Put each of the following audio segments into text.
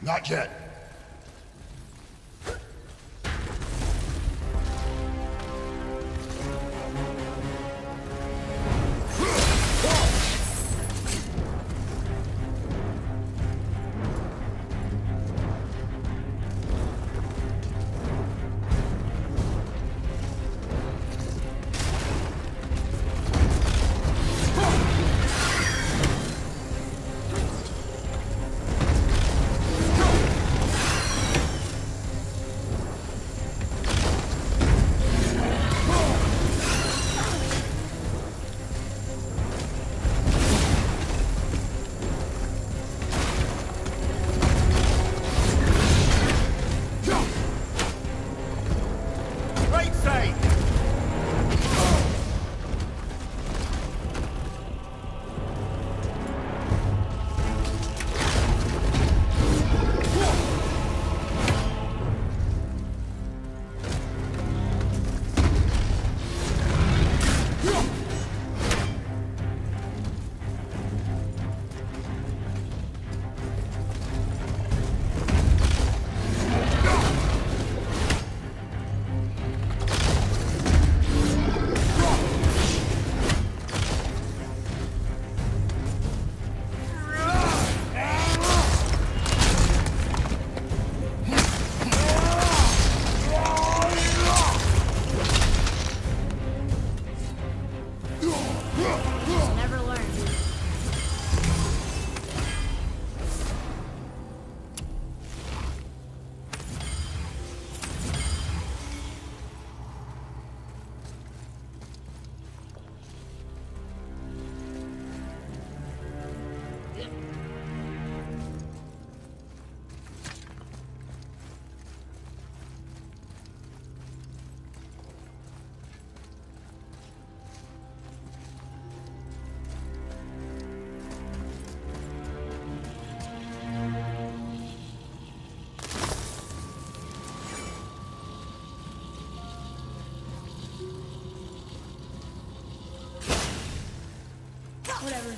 Not yet. Whatever.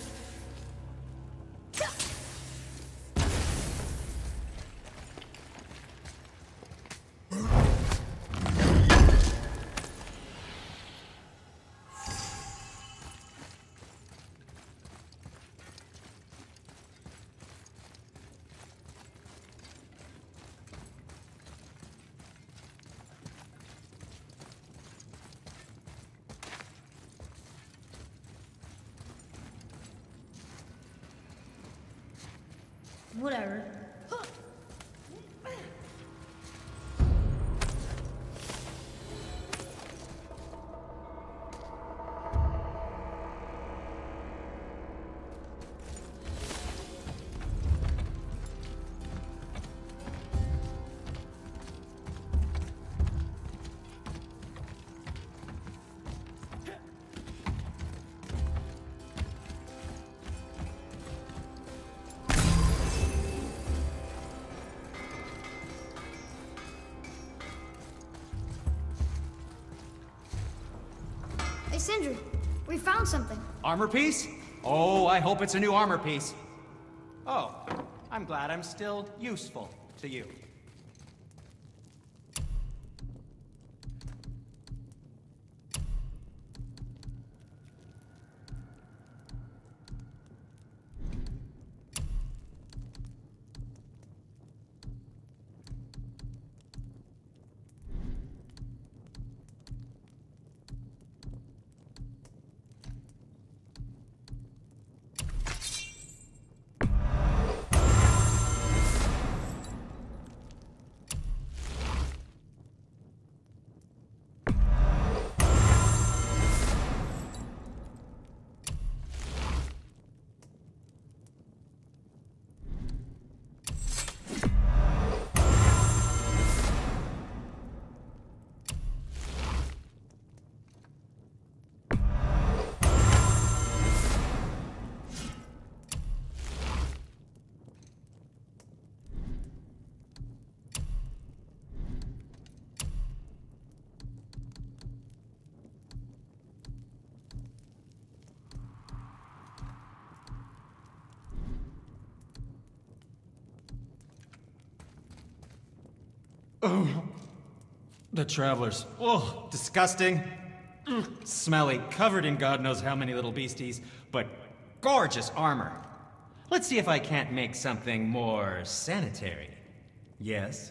Whatever. Hey, Sindri, we found something. Armor piece? Oh, I hope it's a new armor piece. Oh, I'm glad I'm still useful to you. The travelers. Oh, disgusting. Smelly, covered in God knows how many little beasties, but gorgeous armor. Let's see if I can't make something more sanitary. Yes?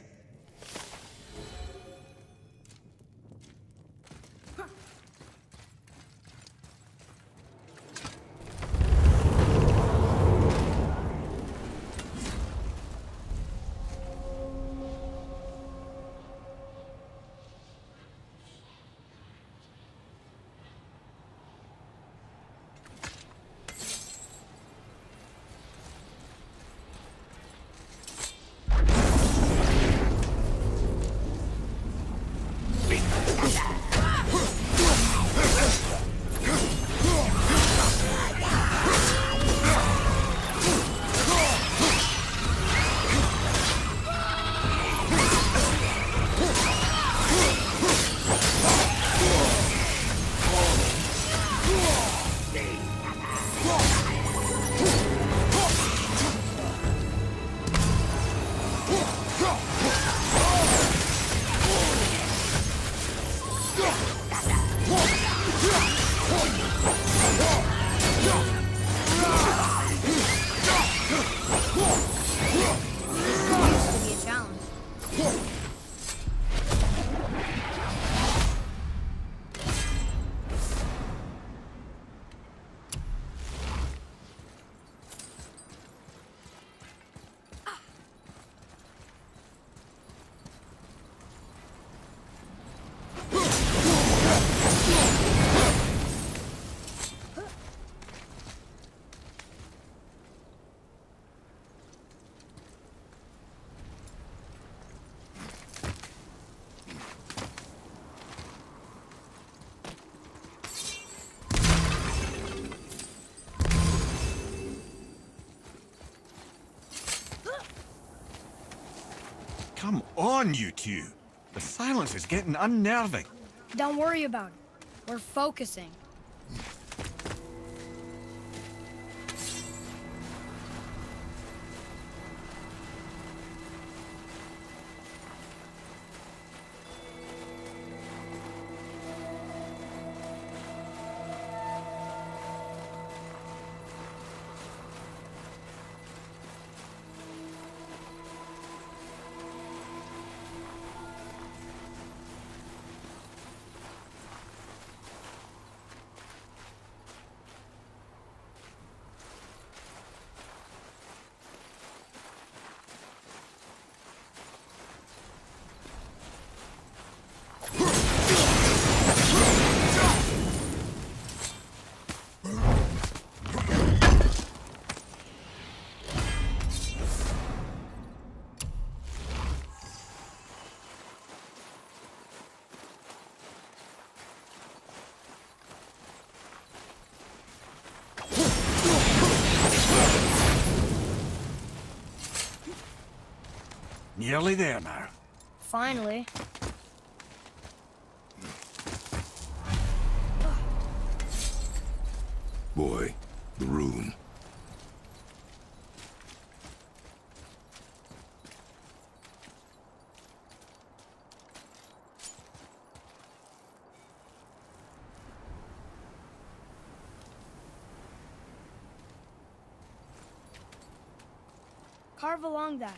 Come on, you two. The silence is getting unnerving. Don't worry about it. We're focusing. Nearly there now. Finally. Boy, the rune. Carve along that.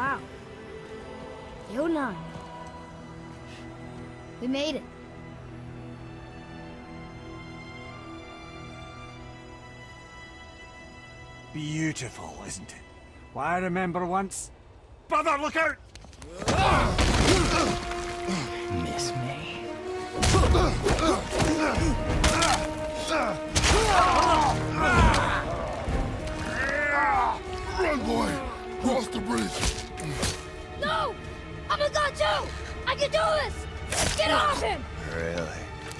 Wow. Yonai. We made it. Beautiful, isn't it? Why, I remember once... Brother, look out! Miss me? Run, boy! Cross the bridge! No! I'm a god too! I can do this! Get off him! Really?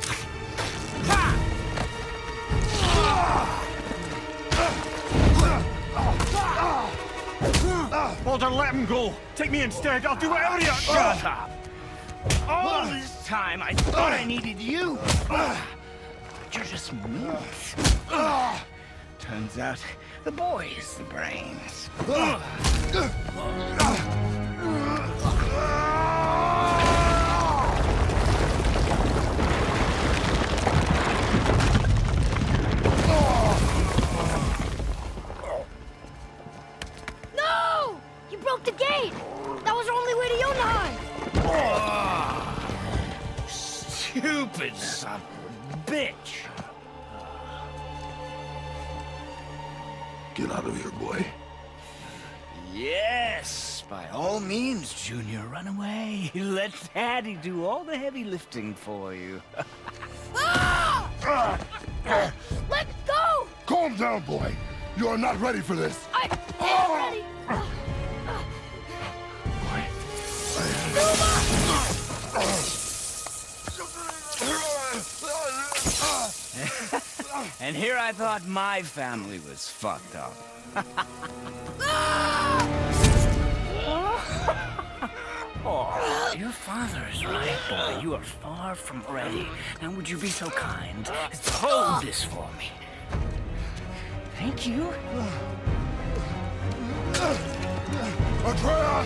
Baldur, let him go! Take me instead, I'll do whatever you... Shut up! All this time I thought I needed you! But you're just meat. Turns out the boy is the brains. No! You broke the gate! That was our only way to Jotunheim! Stupid son of a bitch! Get out of here, boy. Yes, by all means, Junior, run away. Let Daddy do all the heavy lifting for you. Ah! Let go! Calm down, boy. You are not ready for this. I am ready! And here I thought my family was fucked up. Oh, your father is right, boy. You are far from ready. Now would you be so kind as to hold this for me? Thank you. Atreus!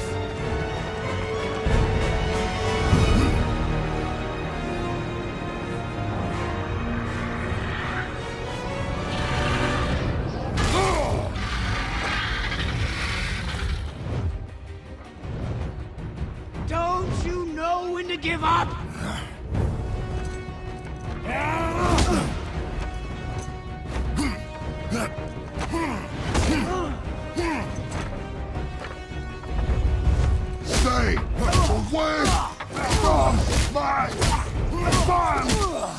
Don't you know when to give up? Stay away from my son!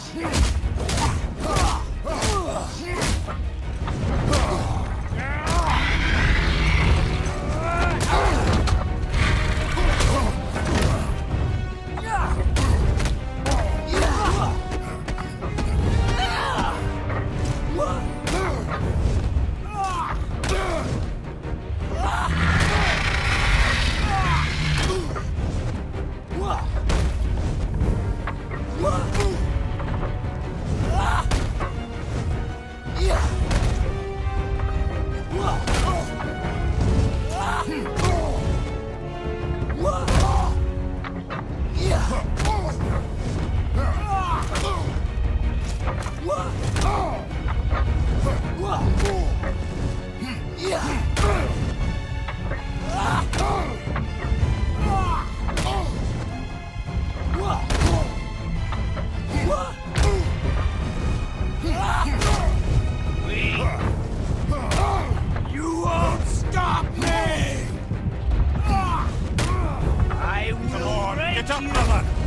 You won't stop me! I will Come on, break get up, you. brother!